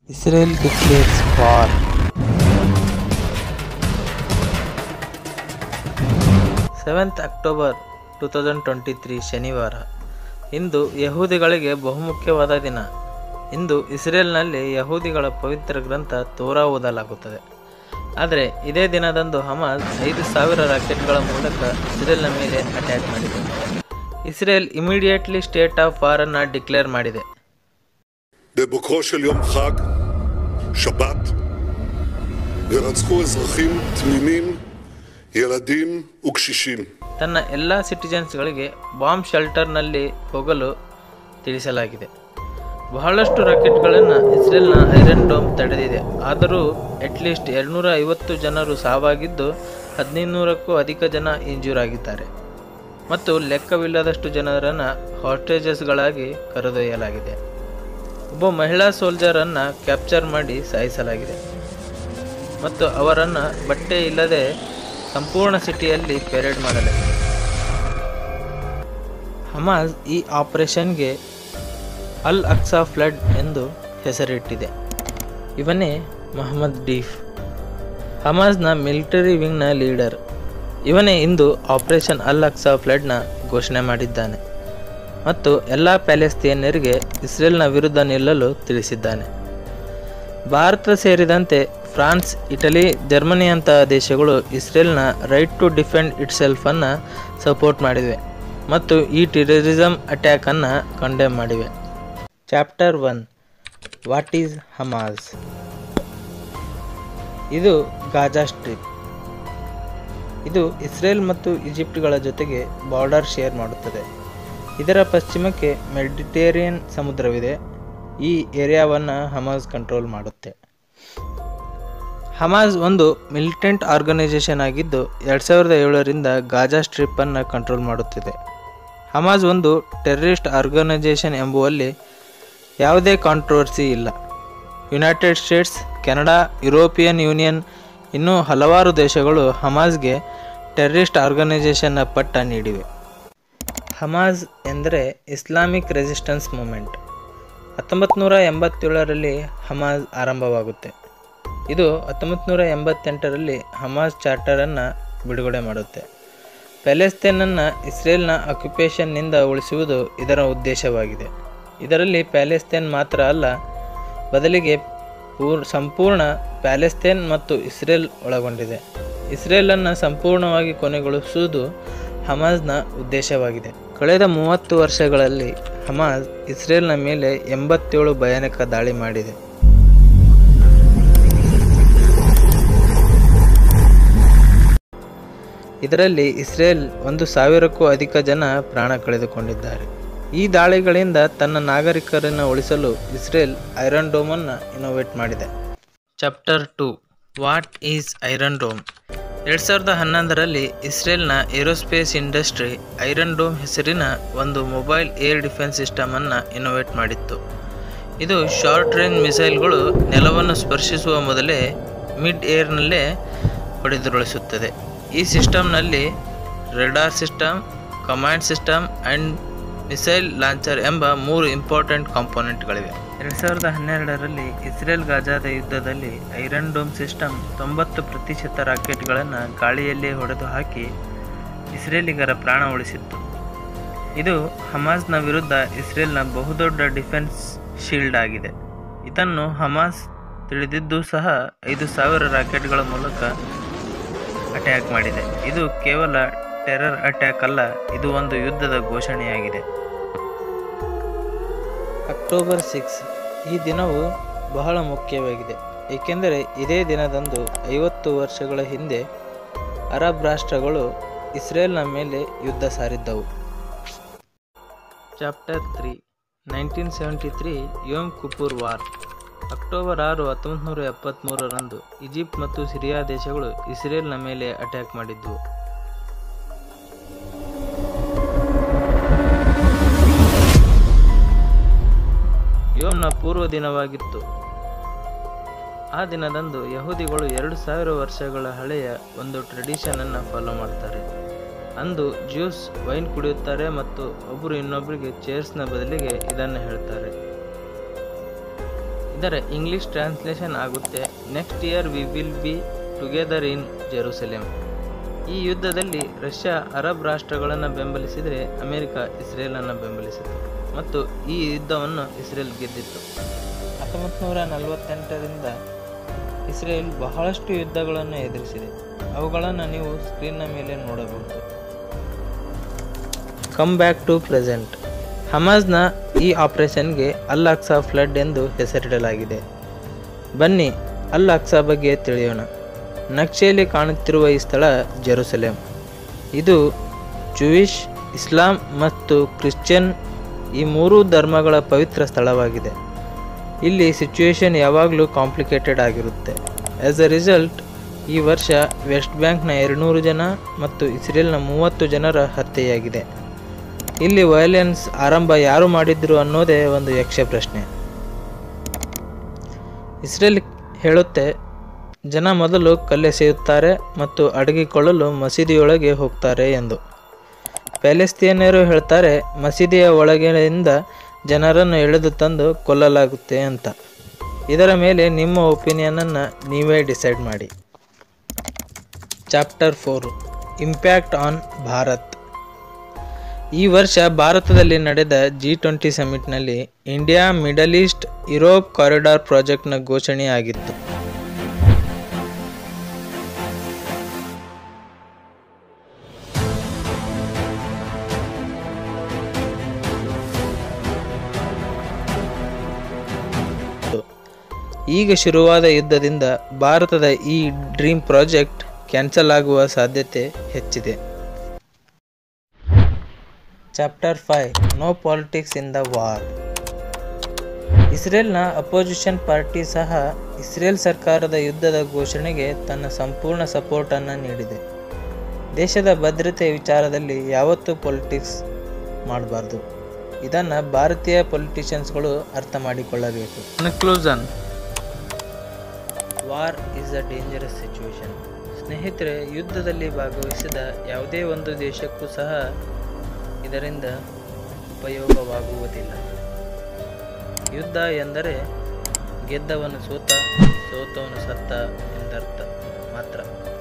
Israel declares war. 7th October 2023 ಶನಿವಾರ. ಇಂದು ಯಹೂದಿಗಳಿಗೆ ಬಹುಮುಖ್ಯವಾದ ದಿನ. ಇಂದು ಇಸ್ರೇಲ್ನಲ್ಲಿ ಯಹೂದಿಗಳ ಪವಿತ್ರ ಗ್ರಂಥ ತೋರಾ ಓದಲಾಗುತ್ತದೆ. ಆದರೆ ಇದೇ ದಿನದಂದು ಹಮಾಸ್ 5,000 ರಾಕೆಟ್ಗಳ ಮೂಲಕ ಇಸ್ರೇಲ್ನ ಮೇಲೆ ಅಟ್ಯಾಕ್ ಮಾಡಿದೆ. Israel immediately state of war ಅನ್ನು ಡಿಕ್ಲೇರ್ ಮಾಡಿದೆ. בבוקרו של יום חג, שבת, ורצחו אזרחים תמימים, ילדים וקשישים. ತನ್ನ ಎಲ್ಲ ಸಿಟಿಜನ್ಸ್ಗಳಿಗೆ ಬಾಂಬ್ ಶೆಲ್ಟರ್ನಲ್ಲಿ ಹೋಗಲು ತಿಳಿಸಲಾಗಿದೆ. ಬಹಳಷ್ಟು ರಾಕೆಟ್ಗಳನ್ನು ಇಸ್ರೇಲ್ನ ಐರನ್ ಡೋಮ್ ತಡೆದಿದೆ. ಆದರೂ ಅಟ್ಲೀಸ್ಟ್ 250 ಜನರು ಸಾವಾಗಿದ್ದು 1500ಕ್ಕೂ ಅಧಿಕ ಜನ ಇಂಜೂರ್ ಆಗಿದ್ದಾರೆ ಮತ್ತು ಲೆಕ್ಕವಿಲ್ಲದಷ್ಟು ಜನರನ್ನು ಹಾಸ್ಟೇಜಸ್ಗಳಾಗಿ ಕರೆದೊಯ್ಯಲಾಗಿದೆ. ಒಬ್ಬ ಮಹಿಳಾ ಸೋಲ್ಜರನ್ನು ಕ್ಯಾಪ್ಚರ್ ಮಾಡಿ ಸಾಯಿಸಲಾಗಿದೆ ಮತ್ತು ಅವರನ್ನು ಬಟ್ಟೆ ಇಲ್ಲದೆ ಸಂಪೂರ್ಣ ಸಿಟಿಯಲ್ಲಿ ಪೆರೇಡ್ ಮಾಡಲಾಗಿದೆ. ಹಮಾಸ್ ಈ ಆಪರೇಷನ್ಗೆ ಅಲ್ ಅಕ್ಸಾ ಫ್ಲಡ್ ಎಂದು ಹೆಸರಿಟ್ಟಿದೆ. ಇವನೇ ಮೊಹಮ್ಮದ್ ಡೀಫ್, ಹಮಾಸ್ನ ಮಿಲಿಟರಿ ವಿಂಗ್ನ ಲೀಡರ್. ಇವನೇ ಇಂದು ಆಪರೇಷನ್ ಅಲ್ ಅಕ್ಸಾ ಫ್ಲಡ್ನ ಘೋಷಣೆ ಮಾಡಿದ್ದಾನೆ ಮತ್ತು ಎಲ್ಲ ಪ್ಯಾಲೆಸ್ತೀನಿಯರಿಗೆ ಇಸ್ರೇಲ್ನ ವಿರುದ್ಧ ನಿಲ್ಲಲು ತಿಳಿಸಿದ್ದಾನೆ. ಭಾರತ ಸೇರಿದಂತೆ ಫ್ರಾನ್ಸ್, ಇಟಲಿ, ಜರ್ಮನಿಯಂತಹ ದೇಶಗಳು ಇಸ್ರೇಲ್ನ ರೈಟ್ ಟು ಡಿಫೆಂಡ್ ಇಟ್ಸೆಲ್ಫನ್ನು ಸಪೋರ್ಟ್ ಮಾಡಿವೆ ಮತ್ತು ಈ ಟೆರರಿಸಮ್ ಅಟ್ಯಾಕನ್ನು ಕಂಡೆಮ್ ಮಾಡಿವೆ. Chapter 1, what is Hamas? ಇದು ಗಾಜಾ ಸ್ಟ್ರಿಪ್. ಇದು ಇಸ್ರೇಲ್ ಮತ್ತು ಈಜಿಪ್ಟ್ಗಳ ಜೊತೆಗೆ ಬಾರ್ಡರ್ ಶೇರ್ ಮಾಡುತ್ತದೆ. ಇದರ ಪಶ್ಚಿಮಕ್ಕೆ ಮೆಡಿಟೇರಿಯನ್ ಸಮುದ್ರವಿದೆ. ಈ ಏರಿಯಾವನ್ನು ಹಮಾಸ್ ಕಂಟ್ರೋಲ್ ಮಾಡುತ್ತೆ. ಹಮಾಸ್ ಒಂದು ಮಿಲಿಟೆಂಟ್ ಆರ್ಗನೈಸೇಷನ್ ಆಗಿದ್ದು 2007ರಿಂದ ಗಾಜಾ ಸ್ಟ್ರಿಪ್ಪನ್ನು ಕಂಟ್ರೋಲ್ ಮಾಡುತ್ತಿದೆ. ಹಮಾಸ್ ಒಂದು ಟೆರರಿಸ್ಟ್ ಆರ್ಗನೈಸೇಷನ್ ಎಂಬುವಲ್ಲಿ ಯಾವುದೇ ಕಾಂಟ್ರವರ್ಸಿ ಇಲ್ಲ. United States, Canada, European Union ಇನ್ನೂ ಹಲವಾರು ದೇಶಗಳು ಹಮಾಸ್ಗೆ ಟೆರರಿಸ್ಟ್ ಆರ್ಗನೈಸೇಷನ್ನ ಪಟ್ಟ ನೀಡಿವೆ. ಹಮಾಸ್ ಎಂದರೆ ಇಸ್ಲಾಮಿಕ್ ರೆಸಿಸ್ಟೆನ್ಸ್ ಮೂಮೆಂಟ್. 1987ರಲ್ಲಿ ಹಮಾಸ್ ಆರಂಭವಾಗುತ್ತೆ. ಇದು 1988ರಲ್ಲಿ ಹಮಾಸ್ ಚಾರ್ಟರನ್ನು ಬಿಡುಗಡೆ ಮಾಡುತ್ತೆ. ಪ್ಯಾಲೆಸ್ತೇನನ್ನು ಇಸ್ರೇಲ್ನ ಆಕ್ಯುಪೇಷನ್ನಿಂದ ಉಳಿಸುವುದು ಇದರ ಉದ್ದೇಶವಾಗಿದೆ. ಇದರಲ್ಲಿ ಪ್ಯಾಲೆಸ್ತೇನ್ ಮಾತ್ರ ಅಲ್ಲ, ಬದಲಿಗೆ ಸಂಪೂರ್ಣ ಪ್ಯಾಲೆಸ್ತೇನ್ ಮತ್ತು ಇಸ್ರೇಲ್ ಒಳಗೊಂಡಿದೆ. ಇಸ್ರೇಲನ್ನು ಸಂಪೂರ್ಣವಾಗಿ ಕೊನೆಗೊಳಿಸುವುದು ಹಮಾಸ್ನ ಉದ್ದೇಶವಾಗಿದೆ. ಕಳೆದ 30 ವರ್ಷಗಳಲ್ಲಿ ಹಮಾಸ್ ಇಸ್ರೇಲ್ನ ಮೇಲೆ 87 ಭಯಾನಕ ದಾಳಿ ಮಾಡಿದೆ. ಇದರಲ್ಲಿ ಇಸ್ರೇಲ್ 1,000ಕ್ಕೂ ಅಧಿಕ ಜನ ಪ್ರಾಣ ಕಳೆದುಕೊಂಡಿದ್ದಾರೆ. ಈ ದಾಳಿಗಳಿಂದ ತನ್ನ ನಾಗರಿಕರನ್ನು ಉಳಿಸಲು ಇಸ್ರೇಲ್ ಐರನ್ ಡೋಮನ್ನು ಇನೋವೇಟ್ ಮಾಡಿದೆ. Chapter 2, what is iron dome? 2011ರಲ್ಲಿ ಇಸ್ರೇಲ್ನ ಏರೋಸ್ಪೇಸ್ ಇಂಡಸ್ಟ್ರಿ ಐರನ್ ಡೋಮ್ ಹೆಸರಿನ ಒಂದು ಮೊಬೈಲ್ ಏರ್ ಡಿಫೆನ್ಸ್ ಸಿಸ್ಟಮನ್ನು ಇನೋವೇಟ್ ಮಾಡಿತ್ತು. ಇದು ಶಾರ್ಟ್ ರೇಂಜ್ ಮಿಸೈಲ್ಗಳು ನೆಲವನ್ನು ಸ್ಪರ್ಶಿಸುವ ಮೊದಲೇ ಮಿಡ್ ಏರ್ನಲ್ಲೇ ಹೊಡೆದುರುಳಿಸುತ್ತದೆ. ಈ ಸಿಸ್ಟಮ್ನಲ್ಲಿ radar system, command system and missile launcher ಎಂಬ 3 ಇಂಪಾರ್ಟೆಂಟ್ ಕಾಂಪೋನೆಂಟ್ಗಳಿವೆ. 2012ರಲ್ಲಿ ಇಸ್ರೇಲ್ ಗಾಜಾದ ಯುದ್ಧದಲ್ಲಿ ಐರನ್ ಡೋಮ್ ಸಿಸ್ಟಮ್ 90% ರಾಕೆಟ್ಗಳನ್ನು ಗಾಳಿಯಲ್ಲೇ ಹೊಡೆದು ಹಾಕಿ ಇಸ್ರೇಲಿಗರ ಪ್ರಾಣ ಉಳಿಸಿತ್ತು. ಇದು ಹಮಾಸ್ನ ವಿರುದ್ಧ ಇಸ್ರೇಲ್ನ ಬಹುದೊಡ್ಡ ಡಿಫೆನ್ಸ್ ಶೀಲ್ಡ್ ಆಗಿದೆ. ಇದನ್ನು ಹಮಾಸ್ ತಿಳಿದಿದ್ದು ಸಹ 5,000 ರಾಕೆಟ್ಗಳ ಮೂಲಕ ಅಟ್ಯಾಕ್ ಮಾಡಿದೆ. ಇದು ಕೇವಲ ಟೆರರ್ ಅಟ್ಯಾಕ್ ಅಲ್ಲ, ಇದು ಒಂದು ಯುದ್ಧದ ಘೋಷಣೆಯಾಗಿದೆ. ಅಕ್ಟೋಬರ್ 6 ಈ ದಿನವು ಬಹಳ ಮುಖ್ಯವಾಗಿದೆ, ಏಕೆಂದರೆ ಇದೇ ದಿನದಂದು 50 ವರ್ಷಗಳ ಹಿಂದೆ ಅರಬ್ ರಾಷ್ಟ್ರಗಳು ಇಸ್ರೇಲ್ನ ಮೇಲೆ ಯುದ್ಧ ಸಾರಿದ್ದವು. Chapter 3, 1973 Yom Kippur war. October 6, 1973ರಂದು ಈಜಿಪ್ಟ್ ಮತ್ತು ಸಿರಿಯಾ ದೇಶಗಳು ಇಸ್ರೇಲ್ನ ಮೇಲೆ ಅಟ್ಯಾಕ್ ಮಾಡಿದ್ದವು. ಯೋಮ್ನ ಪೂರ್ವ ದಿನವಾಗಿತ್ತು. ಆ ದಿನದಂದು ಯಹೂದಿಗಳು 2,000 ವರ್ಷಗಳ ಹಳೆಯ ಒಂದು ಟ್ರೆಡಿಷನನ್ನು ಫಾಲೋ ಮಾಡ್ತಾರೆ. ಅಂದು ಜ್ಯೂಸ್ ವೈನ್ ಕುಡಿಯುತ್ತಾರೆ ಮತ್ತು ಒಬ್ಬರು ಇನ್ನೊಬ್ಬರಿಗೆ ಚೇರ್ಸ್ನ ಬದಲಿಗೆ ಇದನ್ನು ಹೇಳ್ತಾರೆ. ಇದರ ಇಂಗ್ಲಿಷ್ ಟ್ರಾನ್ಸ್ಲೇಷನ್ ಆಗುತ್ತೆ, next year we will be together in Jerusalem. ಈ ಯುದ್ಧದಲ್ಲಿ ರಷ್ಯಾ ಅರಬ್ ರಾಷ್ಟ್ರಗಳನ್ನು ಬೆಂಬಲಿಸಿದರೆ ಅಮೆರಿಕ ಇಸ್ರೇಲನ್ನು ಬೆಂಬಲಿಸಿತು ಮತ್ತು ಈ ಯುದ್ಧವನ್ನು ಇಸ್ರೇಲ್ ಗೆದ್ದಿತ್ತು. 1948ರಿಂದ ಇಸ್ರೇಲ್ ಬಹಳಷ್ಟು ಯುದ್ಧಗಳನ್ನು ಎದುರಿಸಿದೆ. ಅವುಗಳನ್ನು ನೀವು ಸ್ಕ್ರೀನ್ನ ಮೇಲೆ ನೋಡಬಹುದು. Come back to present. ಹಮಾಸ್ನ ಈ ಆಪರೇಷನ್ಗೆ ಅಲ್ ಅಕ್ಸಾ ಫ್ಲಡ್ ಎಂದು ಹೆಸರಿಡಲಾಗಿದೆ. ಬನ್ನಿ ಅಲ್ ಅಕ್ಸಾ ಬಗ್ಗೆ ತಿಳಿಯೋಣ. ನಕ್ಷೆಯಲ್ಲಿ ಕಾಣುತ್ತಿರುವ ಈ ಸ್ಥಳ ಜೆರೂಸಲೇಮ್. ಇದು ಜೂಯಿಷ್, ಇಸ್ಲಾಂ ಮತ್ತು ಕ್ರಿಶ್ಚಿಯನ್ ಈ ಮೂರೂ ಧರ್ಮಗಳ ಪವಿತ್ರ ಸ್ಥಳವಾಗಿದೆ. ಇಲ್ಲಿ ಸಿಚುವೇಶನ್ ಯಾವಾಗಲೂ ಕಾಂಪ್ಲಿಕೇಟೆಡ್ ಆಗಿರುತ್ತೆ. ಆ್ಯಸ್ ಎ ರಿಸಲ್ಟ್ ಈ ವರ್ಷ ವೆಸ್ಟ್ ಬ್ಯಾಂಕ್ನ 200 ಜನ ಮತ್ತು ಇಸ್ರೇಲ್ನ 30 ಜನರ ಹತ್ಯೆಯಾಗಿದೆ. ಇಲ್ಲಿ ವೈಲೆನ್ಸ್ ಆರಂಭ ಯಾರು ಮಾಡಿದ್ರು ಅನ್ನೋದೇ ಒಂದು ಯಕ್ಷ ಪ್ರಶ್ನೆ. ಇಸ್ರೇಲ್ ಹೇಳುತ್ತೆ, ಜನ ಮೊದಲು ಕಲ್ಲೆಸೆಯುತ್ತಾರೆ ಮತ್ತು ಅಡಗಿಕೊಳ್ಳಲು ಮಸೀದಿಯೊಳಗೆ ಹೋಗ್ತಾರೆ ಎಂದು. ಪ್ಯಾಲೆಸ್ತೀನಿಯರು ಹೇಳ್ತಾರೆ, ಮಸೀದಿಯ ಒಳಗಿನಿಂದ ಜನರನ್ನು ಎಳೆದು ತಂದು ಕೊಲ್ಲಲಾಗುತ್ತೆ ಅಂತ. ಇದರ ಮೇಲೆ ನಿಮ್ಮ ಒಪಿನಿಯನನ್ನು ನೀವೇ ಡಿಸೈಡ್ ಮಾಡಿ. Chapter 4 impact on Bharat. ಈ ವರ್ಷ ಭಾರತದಲ್ಲಿ ನಡೆದ G20 ಸಮಿಟ್ನಲ್ಲಿ India Middle East Europe corridor ಪ್ರಾಜೆಕ್ಟ್ನ ಘೋಷಣೆಯಾಗಿತ್ತು. ಈಗ ಶುರುವಾದ ಯುದ್ಧದಿಂದ ಭಾರತದ ಈ ಡ್ರೀಮ್ ಪ್ರಾಜೆಕ್ಟ್ ಕ್ಯಾನ್ಸಲ್ ಆಗುವ ಸಾಧ್ಯತೆ ಹೆಚ್ಚಿದೆ. Chapter 5 no politics in the war. ಇಸ್ರೇಲ್ನ ಅಪೋಸಿಷನ್ ಪಾರ್ಟಿ ಸಹ ಇಸ್ರೇಲ್ ಸರ್ಕಾರದ ಯುದ್ಧದ ಘೋಷಣೆಗೆ ತನ್ನ ಸಂಪೂರ್ಣ ಸಪೋರ್ಟನ್ನು ನೀಡಿದೆ. ದೇಶದ ಭದ್ರತೆ ವಿಚಾರದಲ್ಲಿ ಯಾವತ್ತೂ ಪೊಲಿಟಿಕ್ಸ್ ಮಾಡಬಾರ್ದು. ಇದನ್ನು ಭಾರತೀಯ ಪೊಲಿಟಿಷಿಯನ್ಸ್ಗಳು ಅರ್ಥ ಮಾಡಿಕೊಳ್ಳಬೇಕು. Conclusion. War is a dangerous situation. ಸ್ನೇಹಿತರೆ, ಯುದ್ಧದಲ್ಲಿ ಭಾಗವಹಿಸಿದ ಯಾವುದೇ ಒಂದು ದೇಶಕ್ಕೂ ಸಹ ಇದರಿಂದ ಉಪಯೋಗವಾಗುವುದಿಲ್ಲ. ಯುದ್ಧ ಎಂದರೆ ಗೆದ್ದವನು ಸೋತ, ಸೋತವನು ಸತ್ತ ಎಂದರ್ಥ ಮಾತ್ರ.